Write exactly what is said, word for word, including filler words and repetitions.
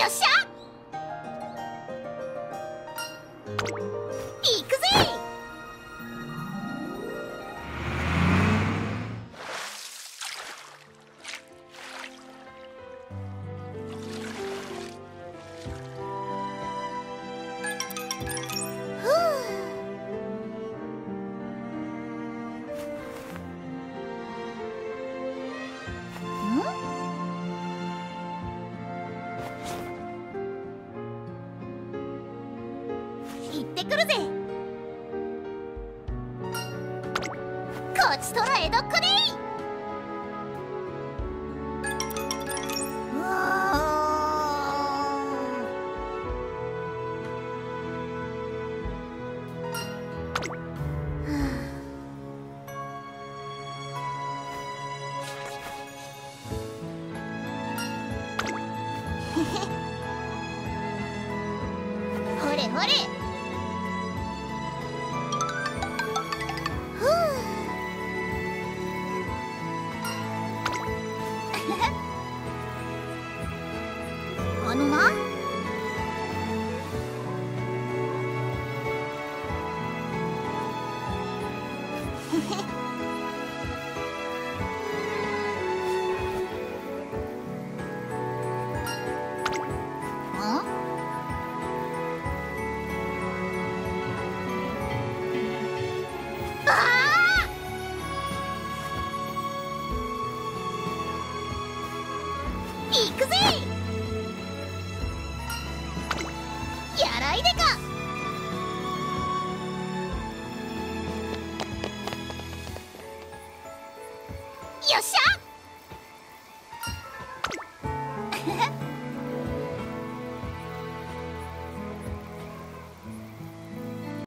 よっしゃ行くぜ。行ってくるぜ。こちとら江戸っ子でい。うーんほれほれ。あのな。行くぜ。やらいでか。よっしゃ。